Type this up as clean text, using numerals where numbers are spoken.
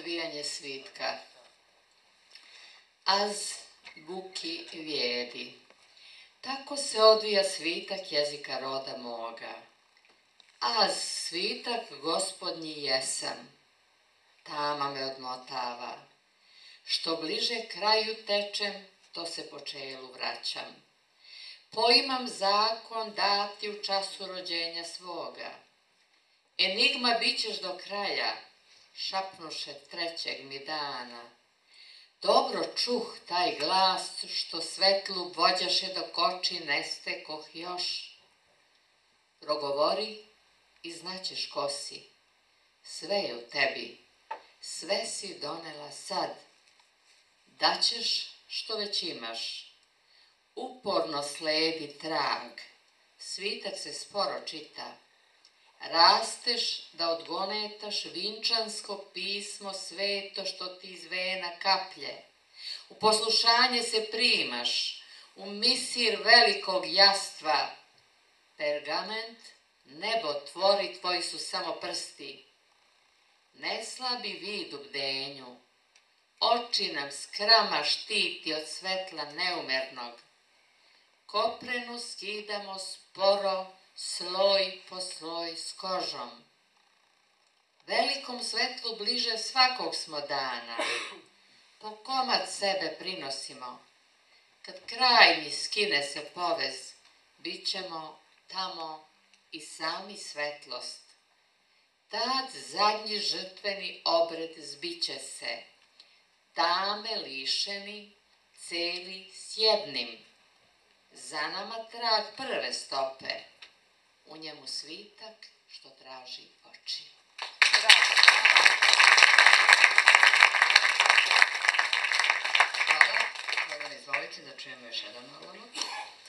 odvijanje svitka. Az buki vjedi. Tako se odvija svitak jezika roda moga. Az svitak gospodnji jesam. Tama me odmotava. Što bliže kraju tečem, to se po čelu vraćam. Poimam zakon dati u času rođenja svoga. Enigma bićeš do kraja, šapnuše trećeg mi dana. Dobro čuh taj glas što svetlu vođaše dok oči nestekoh još. Progovori i znaćeš ko si. Sve je u tebi, sve si donela sad. Daćeš što već imaš. Uporno sledi trag, svitak se sporo čita. Rasteš da odgonetaš vinčansko pismo sveto što ti iz vena kaplje. U poslušanje se primaš, u misir velikog jastva. Pergament, nebo tvori, tvoji su samo prsti. Ne slabi vid u bdenju, oči nam skrama štiti od svetla neumernog. Koprenu skidamo sporo, sloj po sloj s kožom. Velikom svetlu bliže svakog smo dana. Po komad sebe prinosimo. Kad krajnji skine se povez, bit ćemo tamo i sami svetlost. Tad zadnji žrtveni obred zbiće se. Tame lišeni, celi s jednim. Za nama trag prve stope. U njemu svitak što traži oči. Hvala. Hvala, izvolite da čujemo još jedan monolog.